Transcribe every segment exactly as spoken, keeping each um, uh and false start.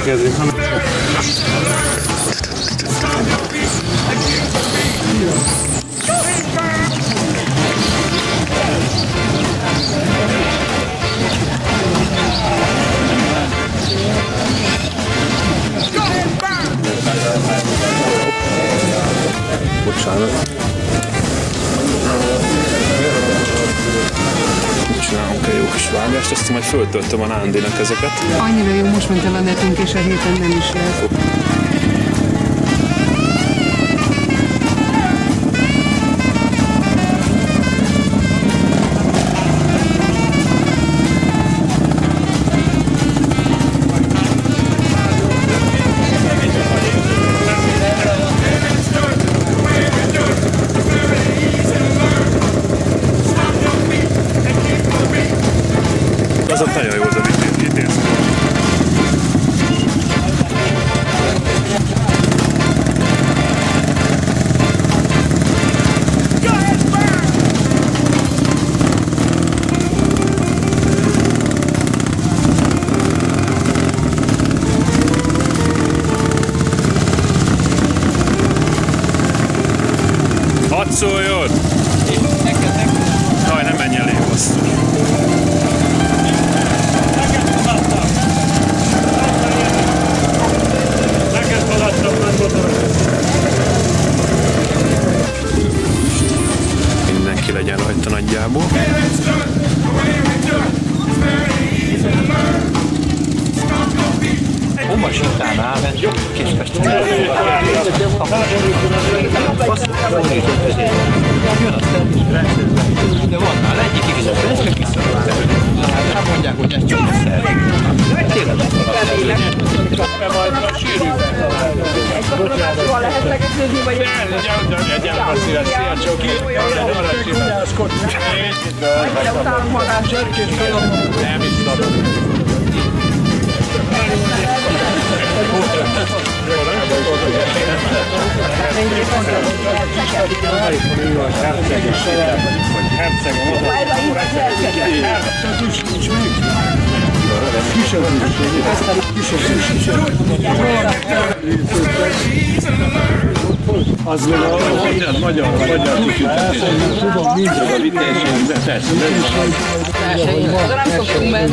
érdekezni. Bocsánat. Csinálunk egy jó kis vágást, azt majd föltöltöm a Nándinak ezeket. Annyira jó, most ment el a netünk, és a héten nem is lesz. Az ott nagyon jó az a vitéz. Hadd szóljon! Jaj, nem menj elé, basszus! Mindenki legyen rajta nagyjából. Omas után áll, mert jó kis festmény. Jön a szervis rendszerben, de van már egyik igazat, ez csak visszaadott előtt. Hát mondják, hogy ez csak a szervis. Tényleg nem majd a sűrűben. Egy katonatással lehet legetőzni, vagy... Legyen passzíves, szia Csoki! Annyira utálom magát. Nem is szabad. Az van a magyar, magyar, magyar tudom, mindent a vitésén, de tesz. Nem szoktunk menni.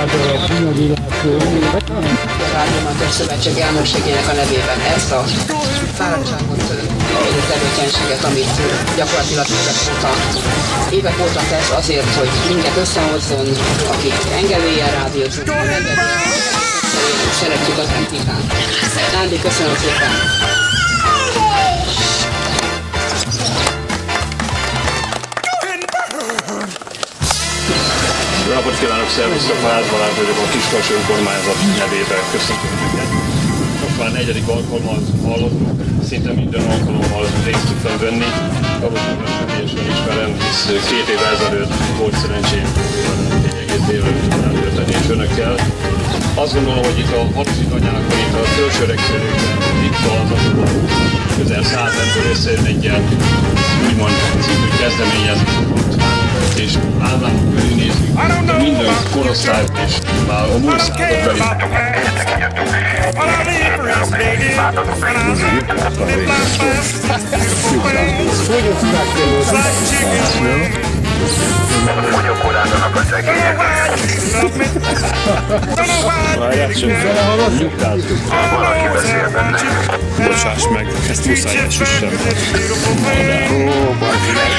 A Rádióamatőr Szövetség elnökségének a nevében ezt a fáradtságot, a tevékenységet, amit gyakorlatilag évek óta, évek óta tesz azért, hogy minket összehozzon, akik engedéllyel rádiózunk, szeretjük az antikát. Nándi, köszönöm szépen! Jó napot kívánok, szervusztok! Fáz Balázs vagyok, a Kiskunhalas önkormányzat nevében köszöntöm őket. Most már negyedik alkalommal hallottuk, szinte minden alkalommal részt tudtam venni. Valószínűleg személyesen ismerem, hisz két év ezelőtt volt szerencsém egész délelőtt eltölteni és önökkel. Azt gondolom, hogy itt a Halusi Tanyákon, itt a Törzsöregszerűkben, itt az a közel száz ember összejön egy ilyen úgymond szintű kezdeményezés, és államok körül nézzük, de minden korosztály és már a múlt században is. Fogyókórázanak a szegények. Várjál csak, nyugtázzuk. Valaki beszél benne. Bocsáss meg, ezt muszáj elsüssem. Ó, baki meg.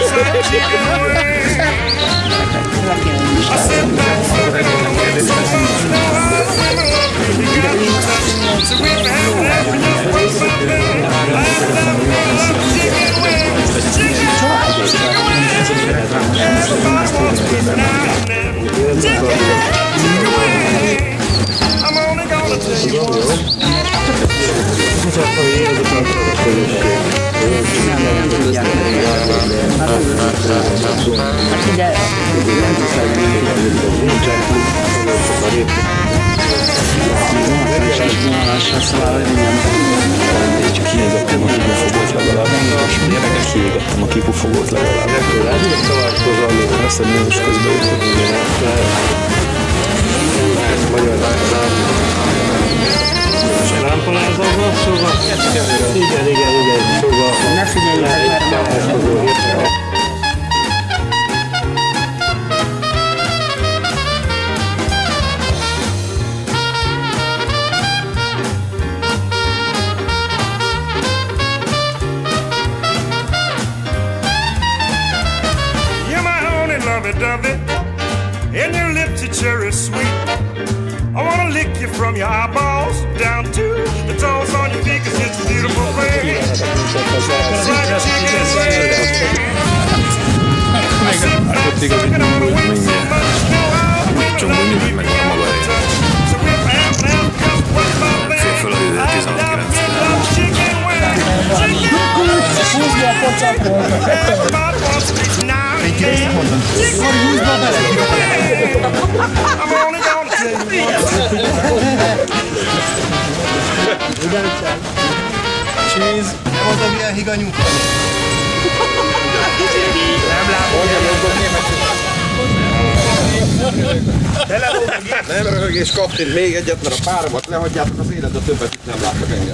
Érdekes, a kipufogót legalább. Ezt a nős közben jutott. Magyar Lámpalázatban, szóval... Igen, igen, igen, szóval... Ne figyelj, mert and your lips are cherry sweet. I wanna lick you from your eyeballs down to the toes on your feet, 'cause it's a beautiful thing. It's like a chicken wing. I sit back sucking on the wings so much, no, I'll win a love you can't touch. So if I'm now, just what's my name? I love me love chicken wing. Chicken wing. Everybody wants to be now. I'm only gonna tell you Cheese, nem az, amilyen higanyú. Nem látom, hogy nem röhögés kapni, még egyet, mert a páromat lehagyjátok az élet, de többet itt nem láttak engem.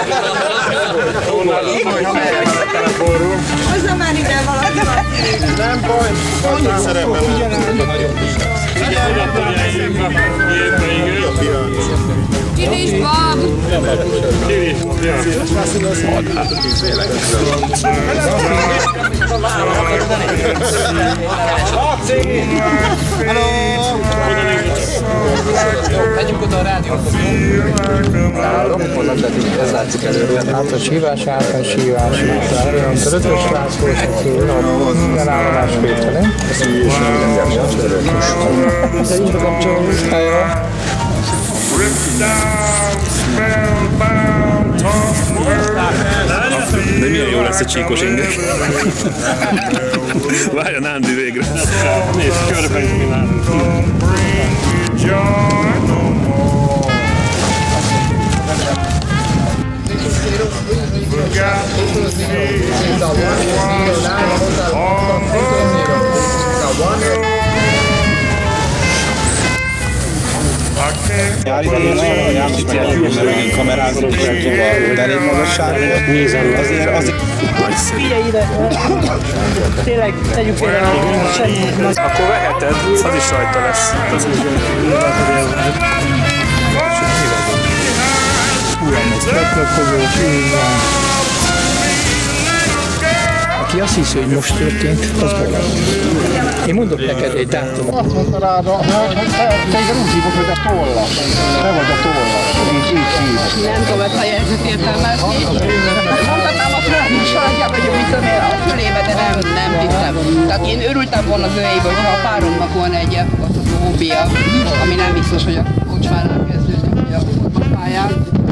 Hozzá már ide valaki van. Nem baj, annyit szerepben nem nagyon biztos. Finish, Bob! Finish, Bob, ja. Hello! Megyünk oda a rádióhoz. Ez látszik előre. Általános hívás, általános hívás, általános ötös László, elállomás vétele. De így bekapcsolom listájára. De milyen jó lesz a csíkos inge. Várja Nándi végre. Nézd, körbeint mi nálunk. Megint kamerázunk, de elég magasság. Azért, azért... Figyelj ide! Tényleg, tegyük félre a semmit. Akkor veheted, az is rajta lesz. Aki azt hiszi, hogy most történt, az maga. Én mondok neked egy dátumot. Azt mondta rád, te igen úgy hívok, hogy a tolla. Te vagy a tolla. Így, így hívok. Nem tudom ezt a jelzőt értelmezni. Mondhatnám a fölös alapjában, hogy mit tudom én a fülébe, de nem, nem hiszem. Tehát én örültem volna az őjéből, hogyha a páromnak volna egy elfogadható hobbija, ami nem biztos, hogy a kocsmánál kezdődik, vagy a fotballpályán.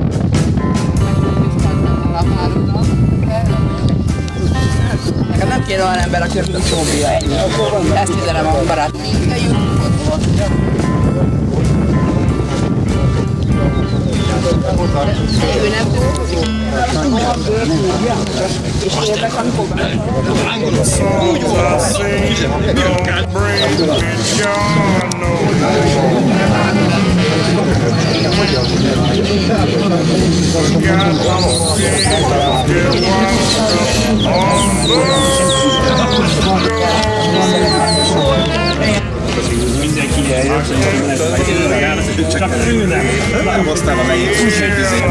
Nekem nem kéne olyan ember, aki ötlök hobbija ennyi. Ezt üzenem a barát. Ő nem dolgozik. És érdek, amikor Mindenki eljött, csak ő nem. Nem hoztál a melyik szűzőt.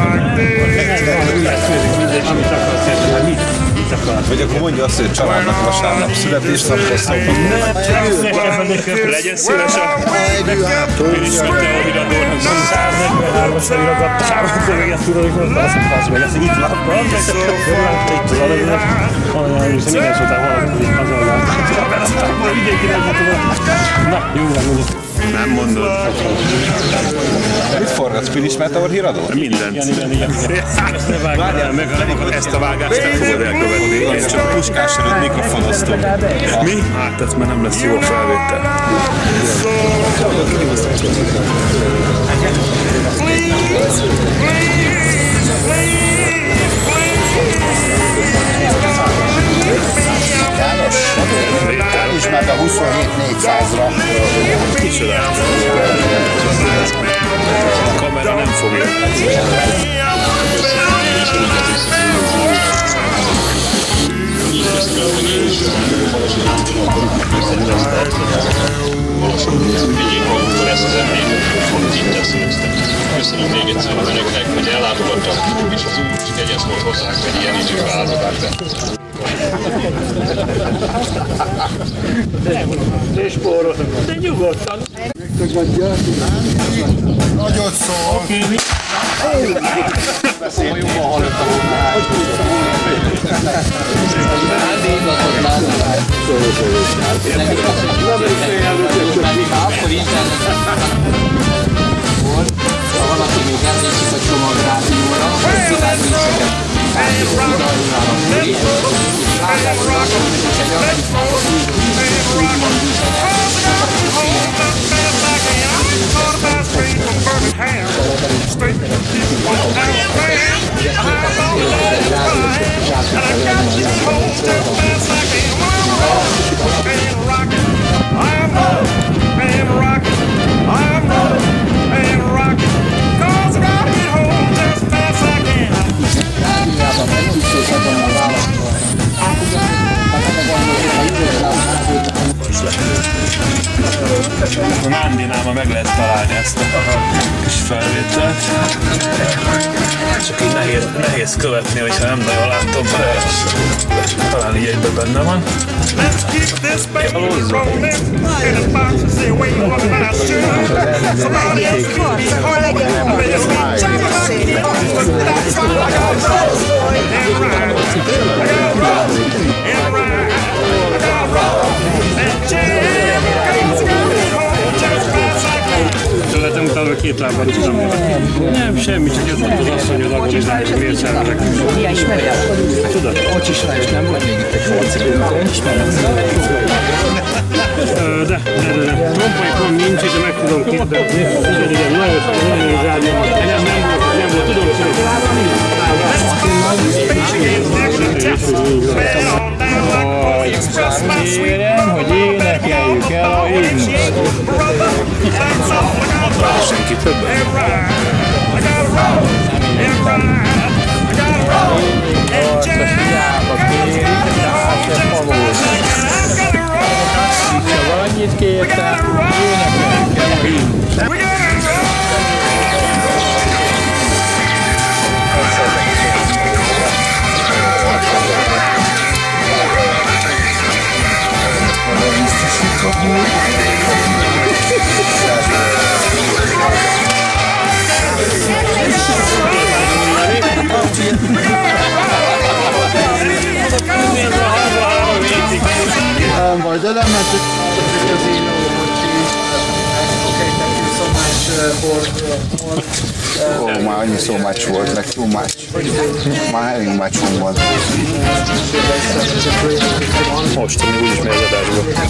Amit akarsz érteni, mit? Mit akarsz? Vagy akkor mondja azt, hogy családnak vasárnap születésnaphoz szokott. Legyen szíves a Pirismette a híradónak. száznegyvenhármas feliragattam, akkor még ezt tudod, hogy azt mondta, hogy ezt itt lakban, meg itt az adagnak, olyan is, minden szótán valaki azonnal. Akkor vidéki megmutatom. Na, jó van, mondjuk. Nem mondod. Mit forgatsz, Pilis Meteor híradó? Mindent. Igen, igen, igen. Várjál meg, ezt a vágást nem fogod elkövetni. Én csak puskás előtt mikrofonoztunk. Mi? Hát ez már nem lesz jó a felvétel. János, már a huszonhét négyszázra. Kicsoda. A kamera nem fogja. Vigyék magukkal ezt az emléket, amit itt eszéleztek. Köszönöm még egyszer önöknek, hogy ellátogattak, és az úr is kegyes volt hozzánk, hogy ilyen időben állították be. De spórol, de nyugodtan. Nagyot szól. Jobban hallottam volna. Akkor internet volt, ha valaki még emlékszik a csomagrádióra, világrészeket átadott oldalra fölé, és látjátok, hogy egy akit úgy van A Nándinál meg lehet találni ezt a kis felvételt. Csak így nehéz, nehéz követni, hogyha nem nagyon látom, de talán így egyben benne van. Tőletem utána két lábbal tudtam. Nem, semmi, csak ez volt az asszony, az agonizálni, hogy miért szerelek. Tudod? Ocsis Lajos, nem volt még itt egy focipőnkön, ismerem. De, de, de, de. Trompaikon nincs, és meg tudom kérdezni. Igen, igen, nagyon nagyon rádiómat. Nem, nem volt, nem volt, tudom Kérem, hogy énekeljük el a himnuszt. senki többet. Csak annyit kértem, énekeljük el a himnuszt. Nem vagy, de nem mentek az én Ó, már annyi so much volt, meg too much. Már elég much volt. Most, hogy úgyis megy az adásba.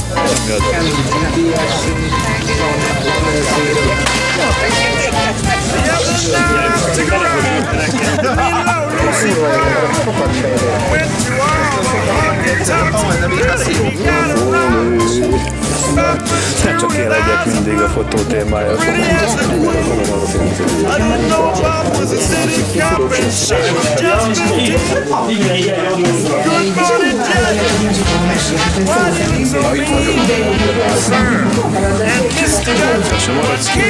Nem csak én legyek mindig a fotó témája. Sem maradsz ki.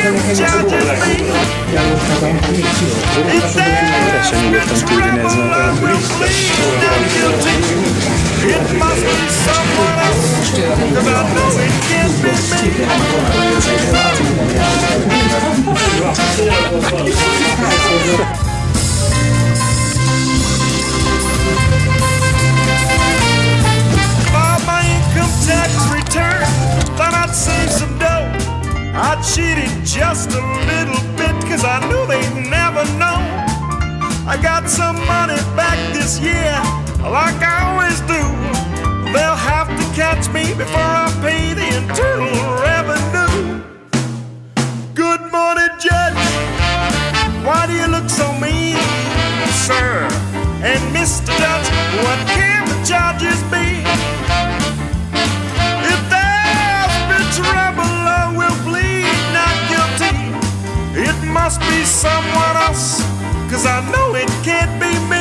Teljesen nyugodtan tudni nézni a It must be someone else, 'cause I know it can't be me. For my income tax return, thought I'd save some dough. I cheated just a little bit, 'cause I knew they'd never know. I got some money back this year, like I always do. They'll have to catch me before I pay the Internal Revenue. Good morning, Judge. Why do you look so mean, sir? And Mister Judge, what can the charges be? If there's been trouble, I will plead not guilty. It must must be someone else, 'cause I know it can't be me.